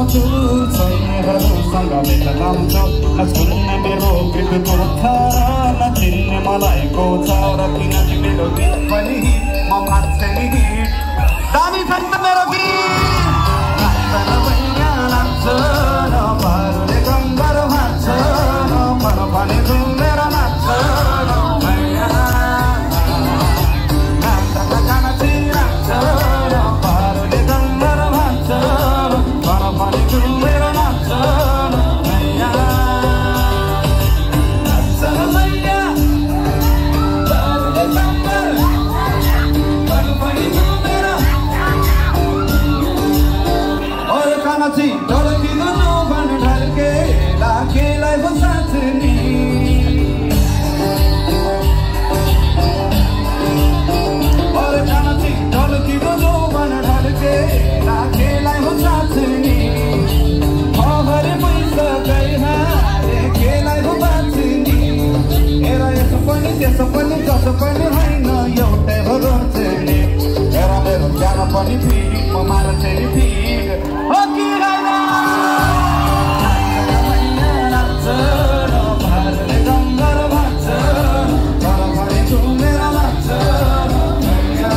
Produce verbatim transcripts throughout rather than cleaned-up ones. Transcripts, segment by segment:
छैनहरूसँग भेट्न नछुन्ने मेरो गीतको धारा नचिन्ने मलाइको छ र किन मेरो गीत पनि म मान्छे नि दामी छ नि त मेरो गीत नाच्न भैया नाच्छ न पारुले गङ्गर भाँच्छ न मन भने घुमेर नाच्छ न भैया नाच्न गान चिराच्छ न पारुले गङ्गर भाँच्छ न मन भने घुमेर नाच्छ न भैया नाच्छ न भैया पारुले गङ्गर मन भने घुमेर और खाना छि ढल्किनु जोबन ढल्के लाखेलाई हो साथनी और खाना छि ढल्किनु जोबन ढल्के लाखेलाई हो साथनी हरे पैसा गई हारे खेलाई हो बाँच्ने हेर यसो पनि त्यसो पनि जसो पनि होइन एउटै हो रोज्ने हेर मेरो ज्यान पनि फिट म मान्छे नि फिट हो कि होइन नाच्छ न भारले गङ्गर भाँच्छ तर भने घुमेर नाच्छ न भैया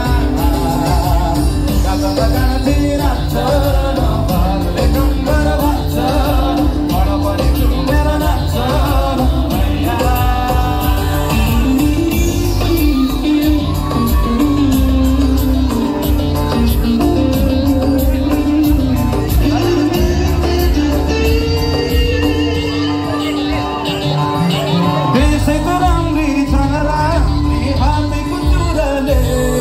गाजा गाना चिराच्छ न भारले गङ्गर भाँच्छ तर भने घुमेर नाच्छ न भैया देशको राम्री छन् राम्री हातैको चुराले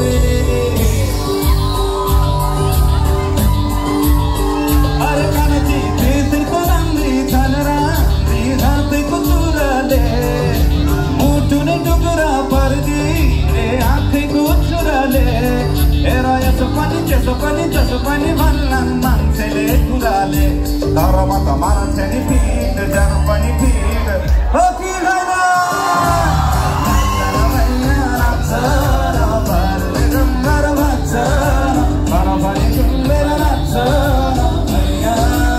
अरे कान्छी देशको राम्री छन् राम्री हातैको चुराले मुटु नै टुक्रा पर्दिए आँखैको चुराले हेर यसो पनि त्यसो पनि जसो पनि भन्लान् मान्छेले कुराले तर म त मान्छे नि फिट जानु पनि फिट हो कि होइन नाच्न भैया नाच्छ न भारले गङ्गर भाँच्छ तर पनि घुमेर नाच्छ न भैया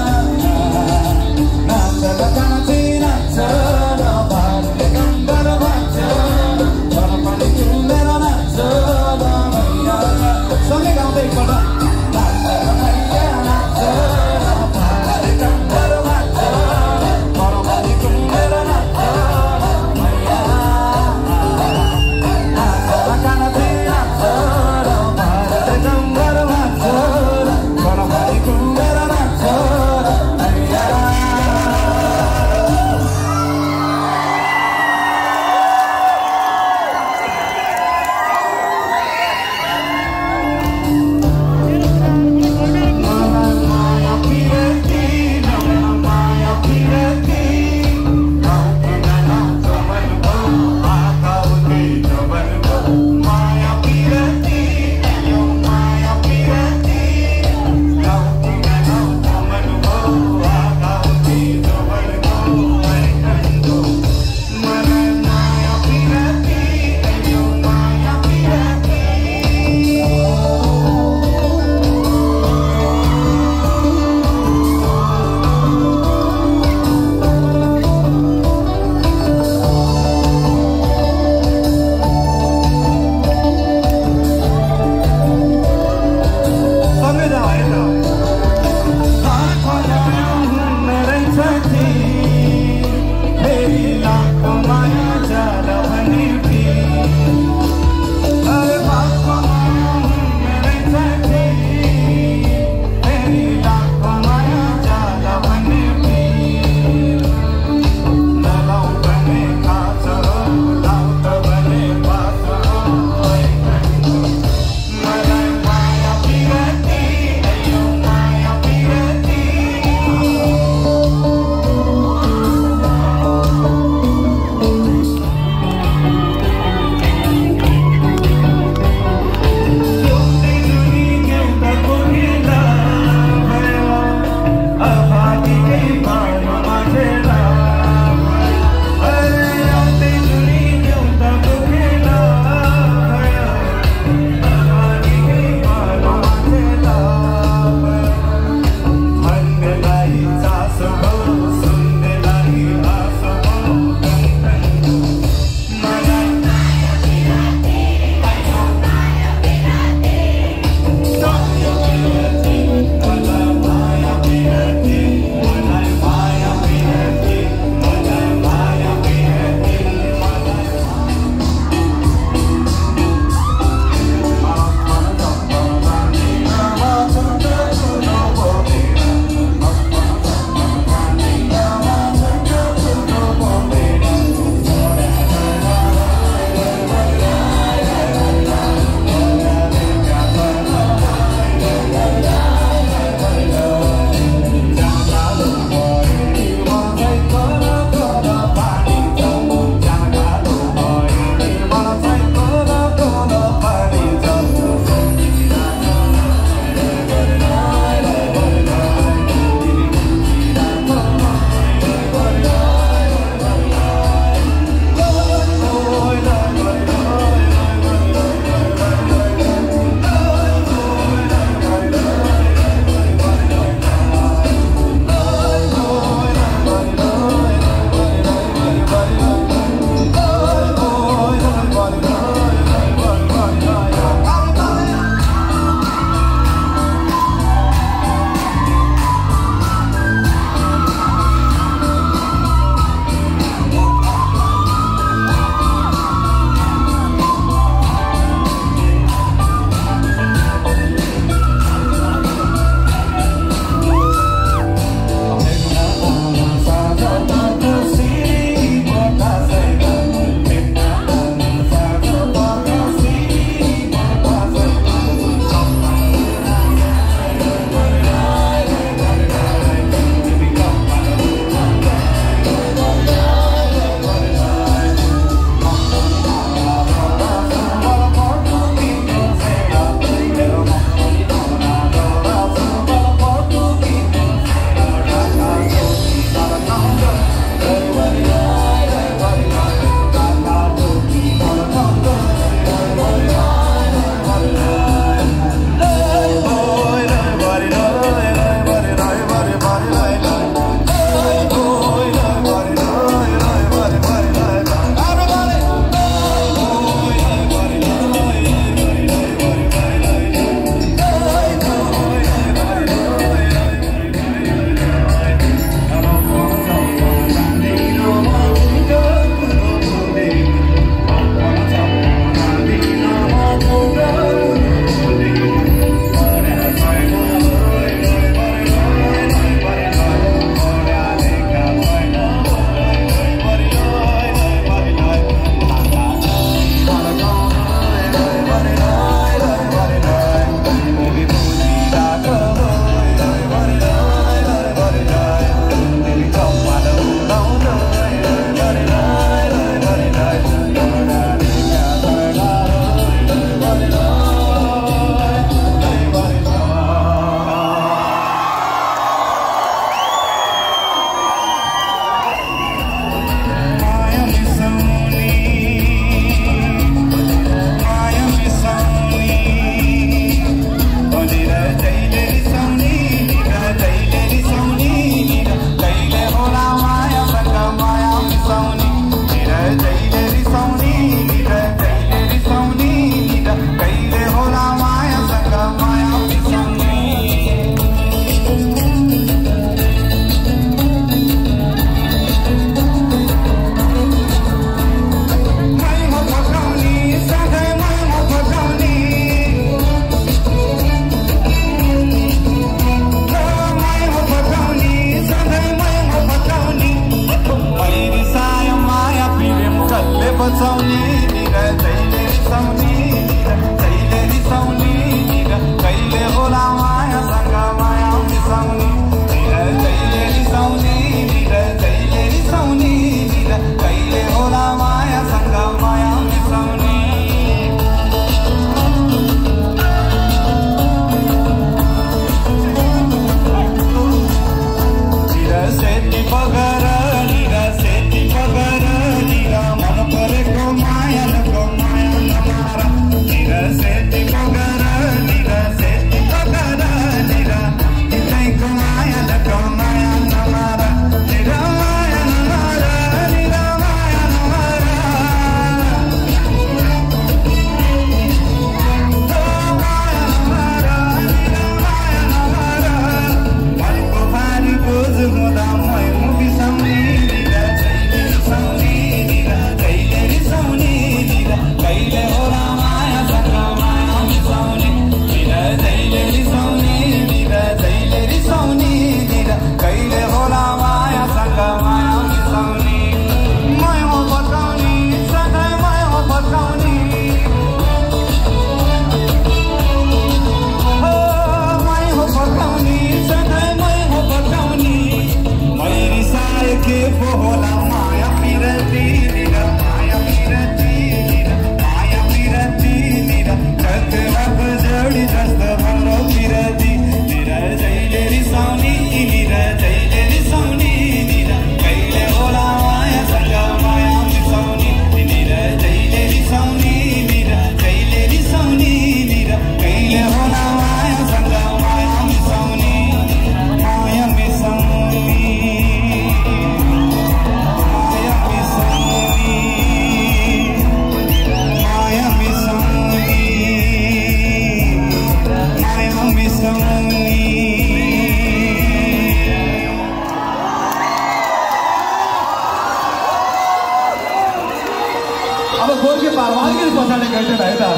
नाच्न गान चिराच्छ न भारले गङ्गर भाँच्छ तर पनि घुमेर नाच्छ न भैया सँगै गाउँदै एकपल्ट नाच्न भैया नाच्छ न भारले गङ्गर भाँच्छ तर पनि रमाइलो गर्दैन है त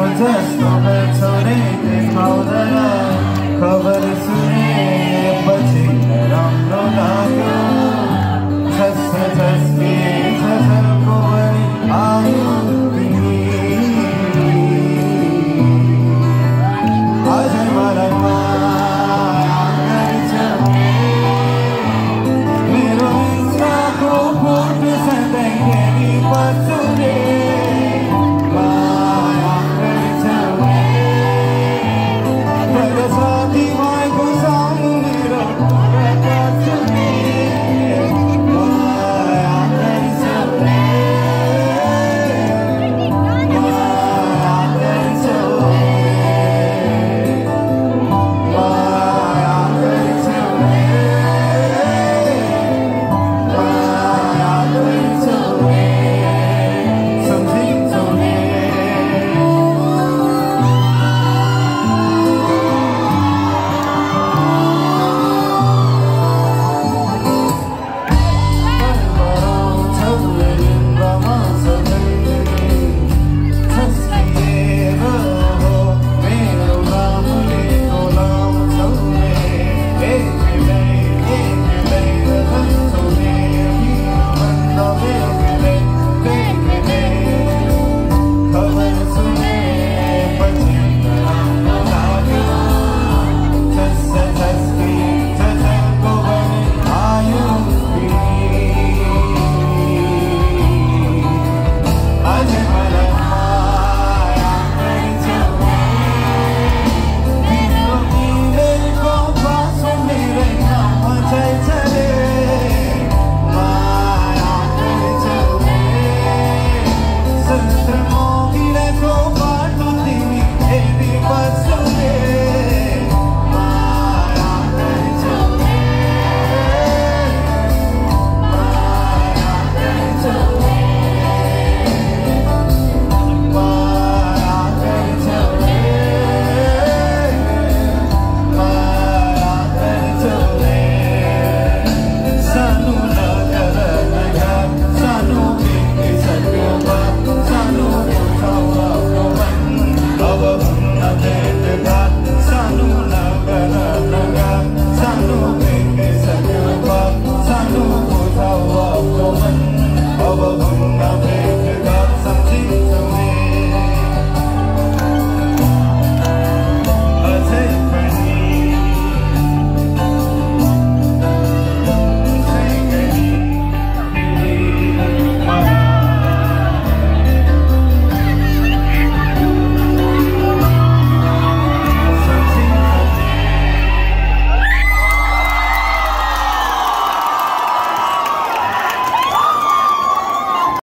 जस्तो छोरे देखाउँदैन खबर सुने